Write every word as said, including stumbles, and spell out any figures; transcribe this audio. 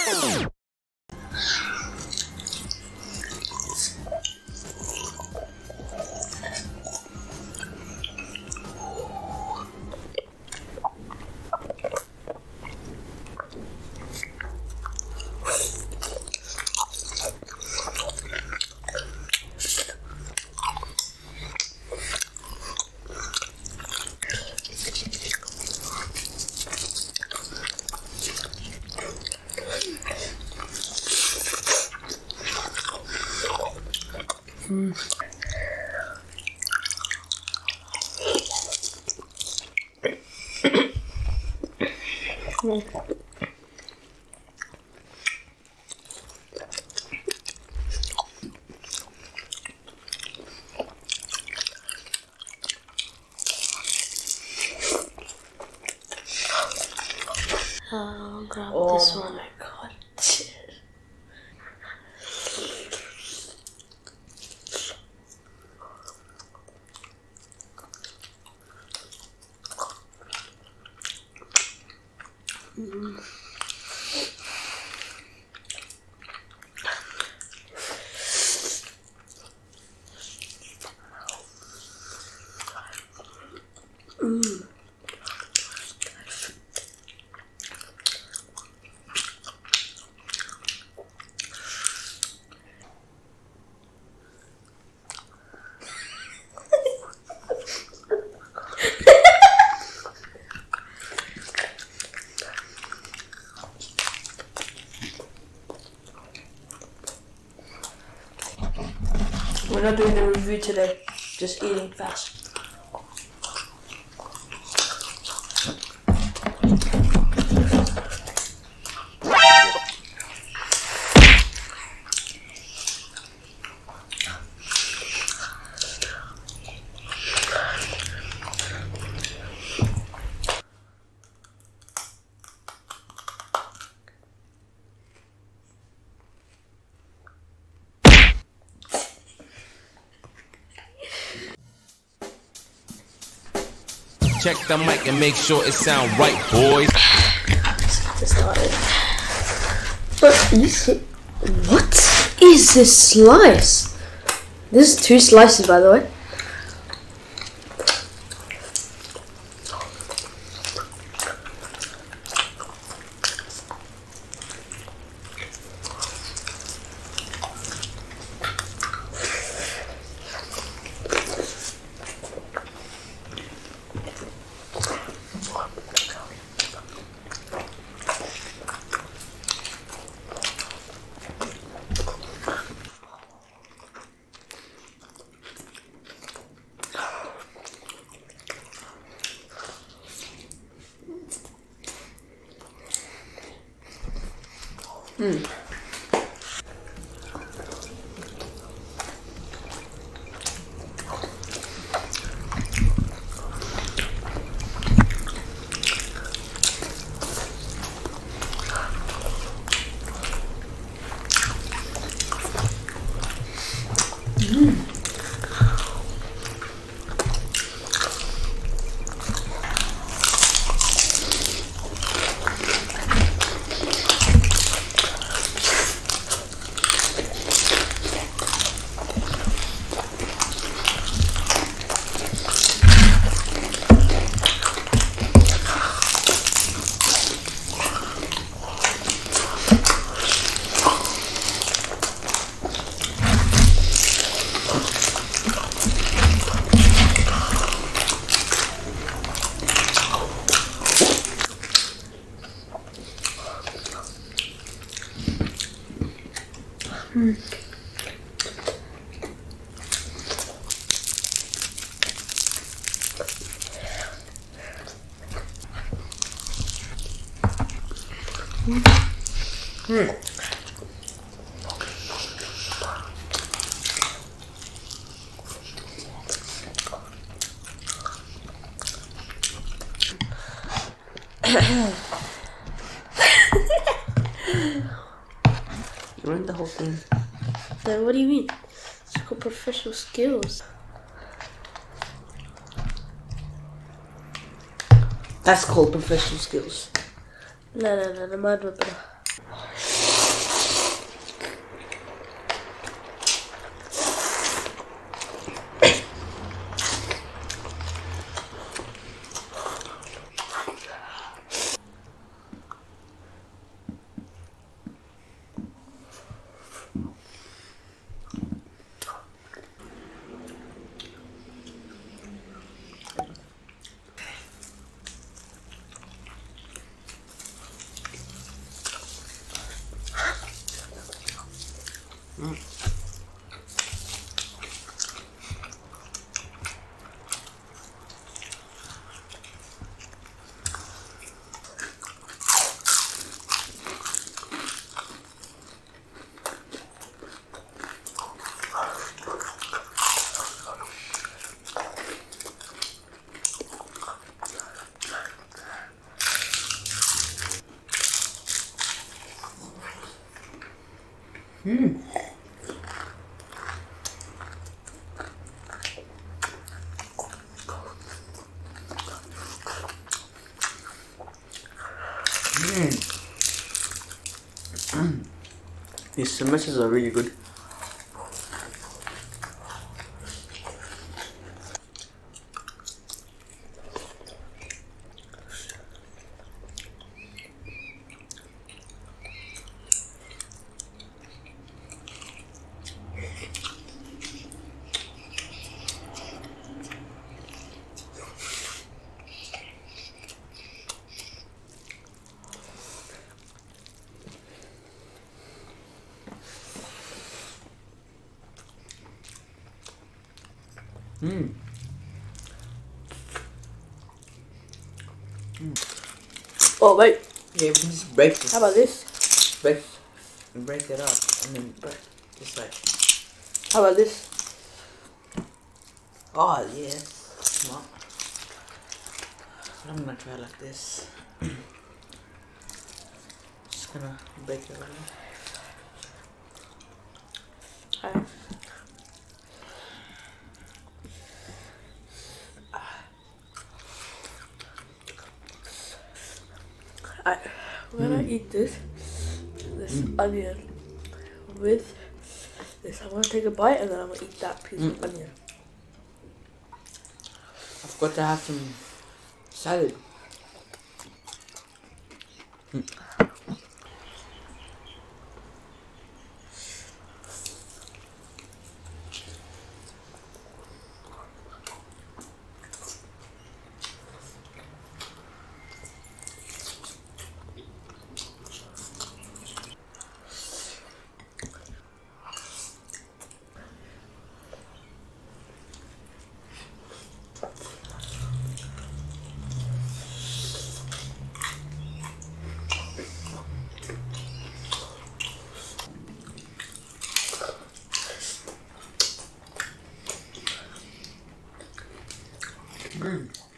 Mm. Mm. I'll grab Oh this one. Oh my god. Mm. Mm. We're not doing the review today, just eating fast. Check the mic and make sure it sound right, boys. Just started. What is it? What is this slice? This is two slices, by the way. Mm. Mm. Mm. Mm. You ruined the whole thing. Then what do you mean? It's called professional skills. That's called professional skills. No, no, no, no, mine were better. Mm. Mm. Mm. These samosas are really good. Mm. Oh wait, Yeah, we can just break this. how about this? Break, break it up, and then just like. How about this? Oh yeah, smart. But I'm gonna try like this. Just gonna break it over. Alright. Alright, when I eat this, this Mm. onion with this, I'm gonna take a bite and then I'm gonna eat that piece Mm. of onion. I've got to have some salad. Mm. Mm.